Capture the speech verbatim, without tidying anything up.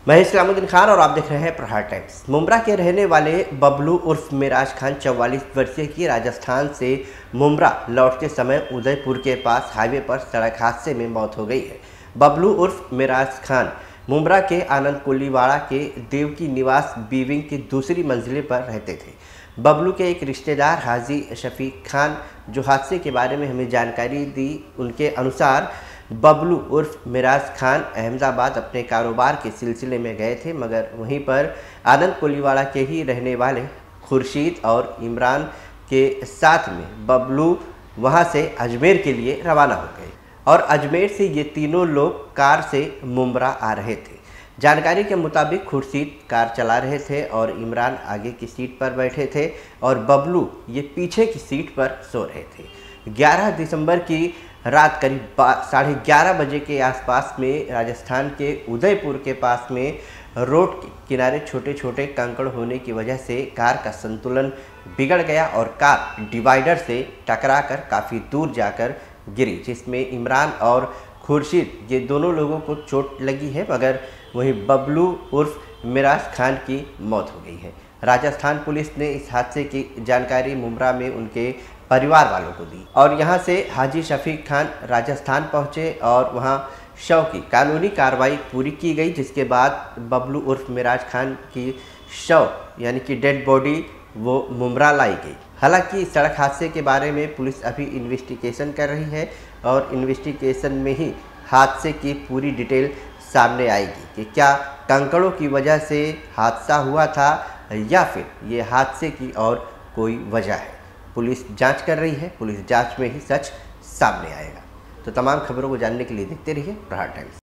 मैं इस्लामुद्दीन खान और आप देख रहे हैं प्रहार टाइम्स। मुंब्रा के रहने वाले बबलू उर्फ मिराज खान चौवालीस वर्षीय की राजस्थान से मुंब्रा लौटते समय उदयपुर के पास हाईवे पर सड़क हादसे में मौत हो गई है। बबलू उर्फ मिराज खान मुंब्रा के आनंद कोलीवाड़ा के देवकी निवास बिल्डिंग की दूसरी मंजिले पर रहते थे। बबलू के एक रिश्तेदार हाजी शफीक खान जो हादसे के बारे में हमें जानकारी दी, उनके अनुसार बबलू उर्फ मिराज खान अहमदाबाद अपने कारोबार के सिलसिले में गए थे, मगर वहीं पर आनंद कोलीवाड़ा के ही रहने वाले खुर्शीद और इमरान के साथ में बबलू वहां से अजमेर के लिए रवाना हो गए और अजमेर से ये तीनों लोग कार से मुंब्रा आ रहे थे। जानकारी के मुताबिक खुर्शीद कार चला रहे थे और इमरान आगे की सीट पर बैठे थे और बबलू ये पीछे की सीट पर सो रहे थे। ग्यारह दिसंबर की रात करीब साढ़े ग्यारह बजे के आसपास में राजस्थान के उदयपुर के पास में रोड के किनारे छोटे छोटे कंकड़ होने की वजह से कार का संतुलन बिगड़ गया और कार डिवाइडर से टकराकर काफ़ी दूर जाकर गिरी, जिसमें इमरान और खुर्शीद ये दोनों लोगों को चोट लगी है, मगर वहीं बबलू उर्फ मिराज खान की मौत हो गई है। राजस्थान पुलिस ने इस हादसे की जानकारी मुंब्रा में उनके परिवार वालों को दी और यहां से हाजी शफीक खान राजस्थान पहुंचे और वहां शव की कानूनी कार्रवाई पूरी की गई, जिसके बाद बबलू उर्फ मिराज खान की शव यानी कि डेड बॉडी वो मुंब्रा लाई गई। हालांकि सड़क हादसे के बारे में पुलिस अभी इन्वेस्टिगेशन कर रही है और इन्वेस्टिगेशन में ही हादसे की पूरी डिटेल सामने आएगी कि क्या कंकड़ों की वजह से हादसा हुआ था या फिर ये हादसे की और कोई वजह है। पुलिस जांच कर रही है, पुलिस जांच में ही सच सामने आएगा। तो तमाम खबरों को जानने के लिए देखते रहिए प्रहार टाइम्स।